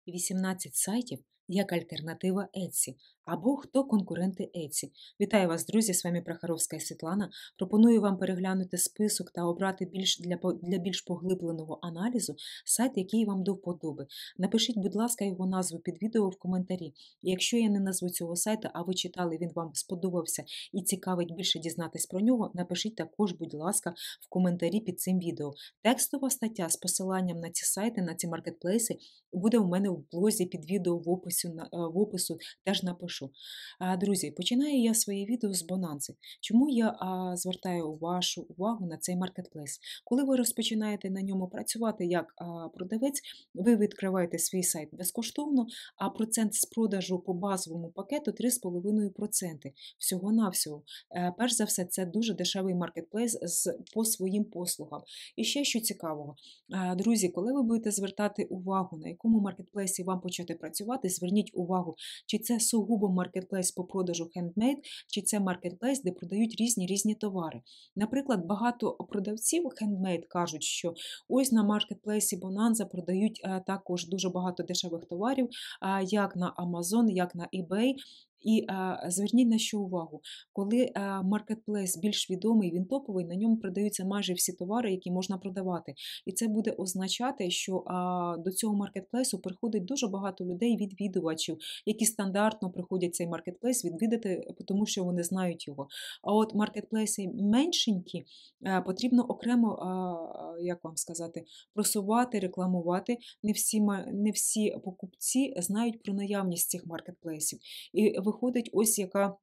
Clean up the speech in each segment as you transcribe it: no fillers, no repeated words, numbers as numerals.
18 сайтів як альтернатива Etsy або хто конкуренти Etsy. Вітаю вас, друзі! З вами Прохоровська Світлана. Пропоную вам переглянути список та обрати для більш поглибленого аналізу сайт, який вам до вподоби. Напишіть, будь ласка, його назву під відео в коментарі. І якщо я не назву цього сайту, а ви читали, він вам сподобався і цікавить більше дізнатись про нього, напишіть також, будь ласка, в коментарі під цим відео. Текстова стаття з посиланням на ці сайти, на ці маркетплейси буде у мене в блозі під відео в опису теж напишу. Друзі, починаю я своє відео з Bonanza. Чому я звертаю вашу увагу на цей маркетплейс? Коли ви розпочинаєте на ньому працювати як продавець, ви відкриваєте свій сайт безкоштовно, а процент з продажу по базовому пакету 3,5%. Всього-навсього. Перш за все, це дуже дешевий маркетплейс по своїм послугам. І ще що цікавого. Друзі, коли ви будете звертати увагу, на якому маркетплейсі вам почати працювати, зверніть увагу, чи це сугубо маркетплейс по продажу хендмейд, чи це маркетплейс, де продають різні товари. Наприклад, багато продавців хендмейд кажуть, що ось на маркетплейсі Bonanza продають також дуже багато дешевих товарів, як на Amazon, як на eBay. І зверніть на що увагу, коли маркетплейс більш відомий, він топовий, на ньому продаються майже всі товари, які можна продавати. І це буде означати, що до цього маркетплейсу приходить дуже багато людей-відвідувачів, які стандартно приходять в цей маркетплейс відвідати, тому що вони знають його. А от маркетплейси меншенькі потрібно окремо, як вам сказати, просувати, рекламувати. Не всі покупці знають про наявність цих маркетплейсів. І виходить ось яка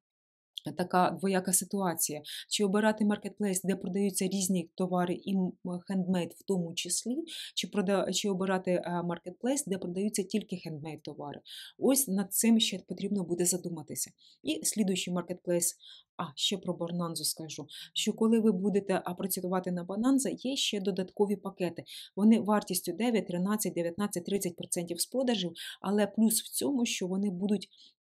така двояка ситуація. Чи обирати маркетплейс, де продаються різні товари і хендмейд в тому числі, чи обирати маркетплейс, де продаються тільки хендмейд товари. Ось над цим ще потрібно буде задуматися. І слідуючий маркетплейс, ще про Bonanza скажу, що коли ви будете працювати на Bonanza, є ще додаткові пакети. Вони вартістю 9, 13, 19, 30% з продажів, але плюс в цьому, що вони будуть,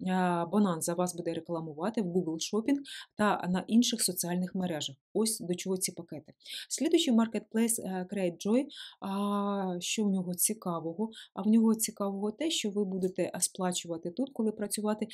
Bonanza вас буде рекламувати в Google Shopping та на інших соціальних мережах. Ось до чого ці пакети. Слідуючий маркетплейс CreateJoy, що в нього цікавого? А в нього цікавого те, що ви будете сплачувати тут, коли працювати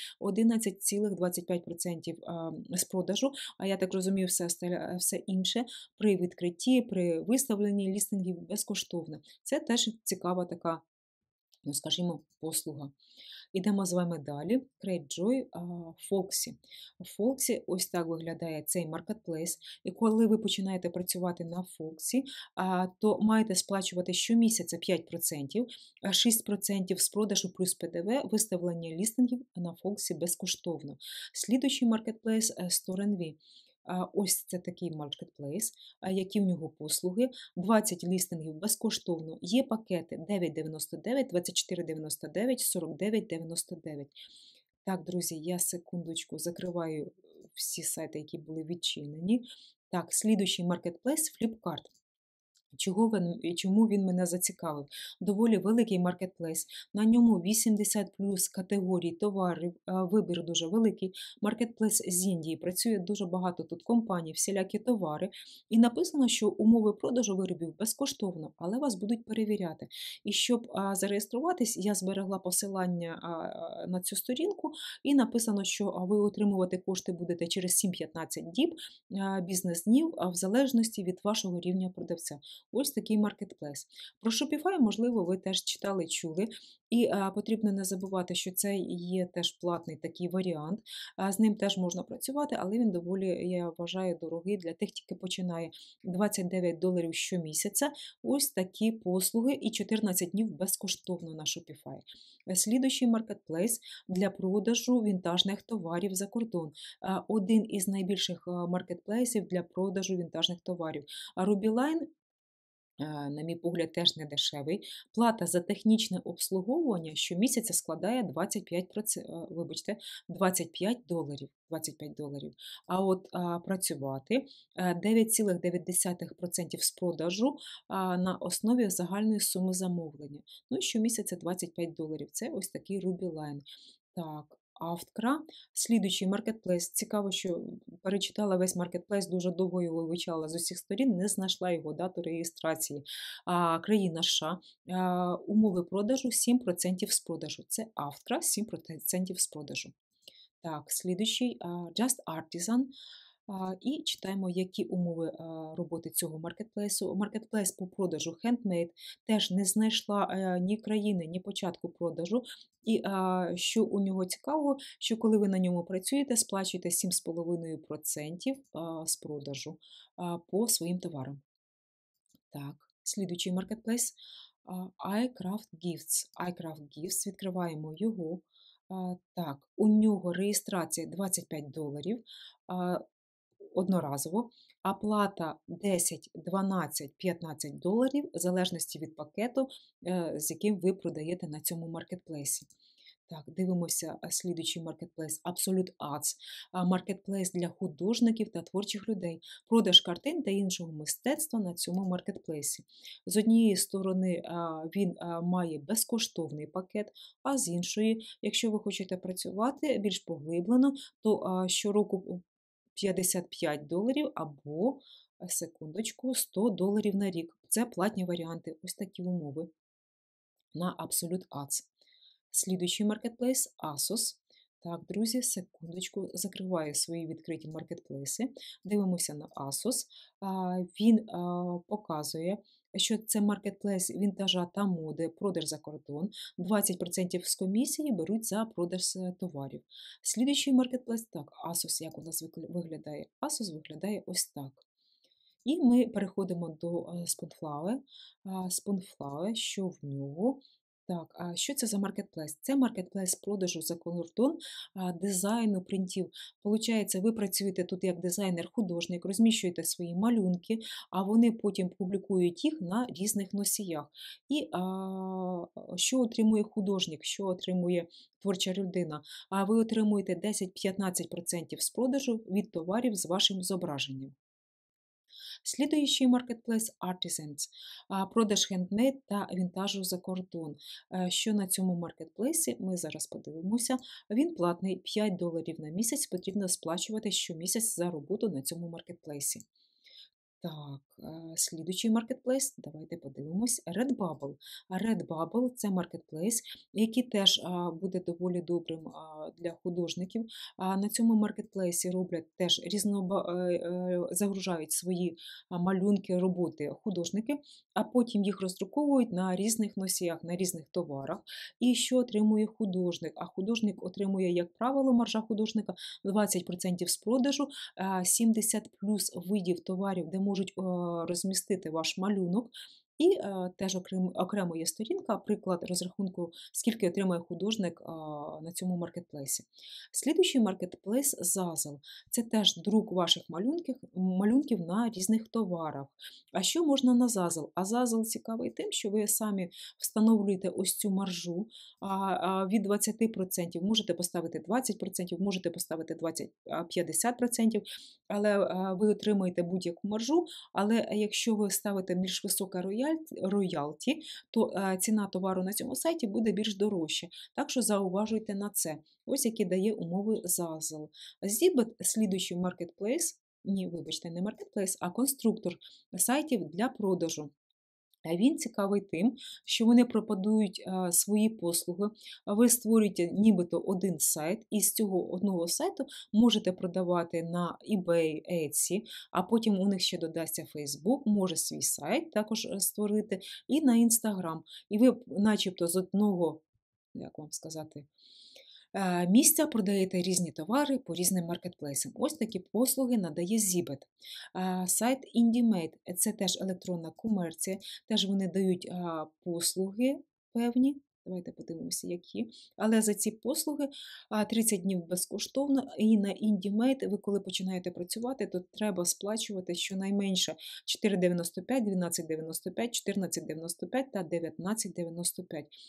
11,25% з продажу, а я так розумію, все інше при відкритті, при виставленні лістингів безкоштовно. Це теж цікава така, скажімо, послуга. Ідемо з вами далі. CreateJoy, Foxy. Foxy, ось так виглядає цей маркетплейс. І коли ви починаєте працювати на Foxy, то маєте сплачувати щомісяця 5%, 6% з продажу плюс ПДВ, виставлення лістингів на Foxy безкоштовно. Слідуючий маркетплейс StoreNV. Ось це такий маркетплейс, які в нього послуги, 20 лістингів безкоштовно, є пакети 9,99, 24,99, 49,99. Так, друзі, я секундочку закриваю всі сайти, які були відчинені. Так, слідуючий маркетплейс Flipkart. Чому він мене зацікавив? Доволі великий маркетплейс, на ньому 80 плюс категорій товарів, вибір дуже великий. Маркетплейс з Індії, працює дуже багато тут компаній, всілякі товари. І написано, що умови продажу виробів безкоштовно, але вас будуть перевіряти. І щоб зареєструватись, я зберегла посилання на цю сторінку, і написано, що ви отримувати кошти будете через 7-15 діб, бізнес-днів, в залежності від вашого рівня продавця. Ось такий маркетплейс. Про Shopify, можливо, ви теж читали, чули. І потрібно не забувати, що це є теж платний такий варіант. З ним теж можна працювати, але він доволі, я вважаю, дорогий для тих, тільки починає. $29 щомісяця. Ось такі послуги і 14 днів безкоштовно на Shopify. Слідуючий маркетплейс для продажу вінтажних товарів за кордон. Один із найбільших маркетплейсів для продажу вінтажних товарів. Rubyline, на мій погляд, теж не дешевий. Плата за технічне обслуговування щомісяця складає $25. А от працювати 9,9% з продажу на основі загальної суми замовлення. Ну і щомісяця $25. Це ось такий Rubyline. Так, автора. Слідуючий маркетплейс. Цікаво, що перечитала весь маркетплейс, дуже довго його вивчала з усіх сторін, не знайшла його дату реєстрації. Країна США. Умови продажу 7% з продажу. Це автора 7% з продажу. Так, слідуючий Just Artisan. І читаємо, які умови роботи цього маркетплейсу. Маркетплейс по продажу Handmade теж не знайшла ні країни, ні початку продажу. І що у нього цікавого, що коли ви на ньому працюєте, сплачуєте 7,5% з продажу по своїм товарам. Так, слідуючий маркетплейс iCraft Gifts. iCraft Gifts, відкриваємо його. Так, у нього реєстрація $25 одноразово, оплата 10, 12, $15 в залежності від пакету, з яким ви продаєте на цьому маркетплейсі. Так, дивимося слідуючий маркетплейс Absolute Arts. Маркетплейс для художників та творчих людей. Продаж картин та іншого мистецтва на цьому маркетплейсі. З однієї сторони він має безкоштовний пакет, а з іншої, якщо ви хочете працювати більш поглиблено, то щороку $55 або, секундочку, $100 на рік. Це платні варіанти. Ось такі умови на Absolute Arts. Слідуючий маркетплейс ASOS. Так, друзі, секундочку, закриваю свої відкриті маркетплейси. Дивимося на ASOS. Він показує, що це маркетплейс вінтажа та моди, продаж за кордон. 20% з комісії беруть за продаж товарів. Слідуючий маркетплейс, так, ASOS, як у нас виглядає? ASOS виглядає ось так. І ми переходимо до Spoonflower. Spoonflower, що в нього? Так, а що це за маркетплейс? Це маркетплейс продажу за кордон, дизайну принтів. Получається, ви працюєте тут як дизайнер-художник, розміщуєте свої малюнки, а вони потім публікують їх на різних носіях. І що отримує художник, що отримує творча людина? Ви отримуєте 10-15% з продажу від товарів з вашим зображенням. Слідуючий маркетплейс Artisans, продаж хендмейд та вінтажу за кордон. Що на цьому маркетплейсі? Ми зараз подивимося. Він платний, $5 на місяць потрібно сплачувати щомісяць за роботу на цьому маркетплейсі. Так, слідуючий маркетплейс, давайте подивимось. Redbubble. Redbubble – це маркетплейс, який теж буде доволі добрим для художників. На цьому маркетплейсі роблять теж загружають свої малюнки, роботи художники, а потім їх роздруковують на різних носіях, на різних товарах. І що отримує художник? А художник отримує, як правило, маржа художника 20% з продажу, 70 плюс видів товарів, де можуть розмістити ваш малюнок. І теж окремо є сторінка, приклад розрахунку, скільки отримує художник на цьому маркетплейсі. Слідуючий маркетплейс Zazzle. Це теж друк ваших малюнків на різних товарах. А що можна на Zazzle? А Zazzle цікавий тим, що ви самі встановлюєте ось цю маржу від 20%. Можете поставити 20%, можете поставити 50%, але ви отримуєте будь-яку маржу. Але якщо ви ставите більш високе роялті, то ціна товару на цьому сайті буде більш дорожча. Так що зауважуйте на це. Ось які дає умови Zazzle. Zibet – слідуючий маркетплейс, вибачте, не маркетплейс, а конструктор сайтів для продажу. Він цікавий тим, що вони пропонують свої послуги. Ви створюєте нібито один сайт, і з цього одного сайту можете продавати на eBay, Etsy, а потім у них ще додасться Facebook, може свій сайт також створити, і на Instagram. І ви начебто з одного, як вам сказати, місця продаєте різні товари по різним маркетплейсам. Ось такі послуги надає Zibet. Сайт IndieMate – це теж електронна комерція, теж вони дають послуги певні. Давайте подивимося, які. Але за ці послуги 30 днів безкоштовно, і на IndieMate ви коли починаєте працювати, то треба сплачувати щонайменше $4,95, $12,95, $14,95 та $19,95.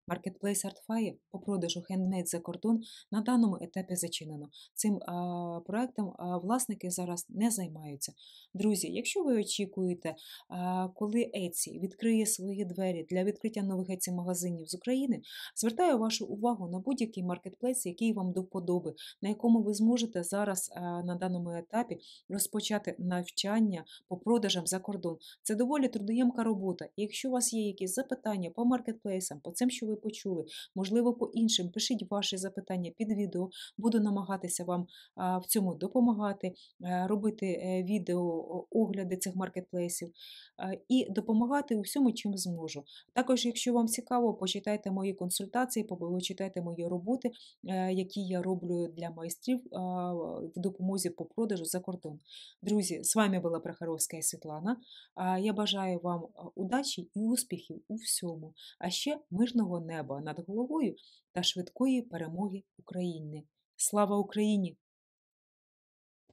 Marketplace Artfire по продажу хендмейд за кордон на даному етапі зачинено. Цим проектом власники зараз не займаються. Друзі, якщо ви очікуєте, коли Etsy відкриє свої двері для відкриття нових Etsy-магазинів з України, звертаю вашу увагу на будь-який маркетплейс, який вам до вподоби, на якому ви зможете зараз на даному етапі розпочати навчання по продажам за кордон. Це доволі трудоємка робота. І якщо у вас є якісь запитання по маркетплейсам, по цим, що ви почули, можливо, по іншим, пишіть ваші запитання під відео. Буду намагатися вам в цьому допомагати, робити відео огляди цих маркетплейсів і допомагати у всьому, чим зможу. Також, якщо вам цікаво, почитайте мої консультації, почитайте мої роботи, які я роблю для майстрів в допомозі по продажу за кордон. Друзі, з вами була Прохоровська Світлана. Я бажаю вам удачі і успіхів у всьому, а ще мирного неба над головою та швидкої перемоги України. Слава Україні!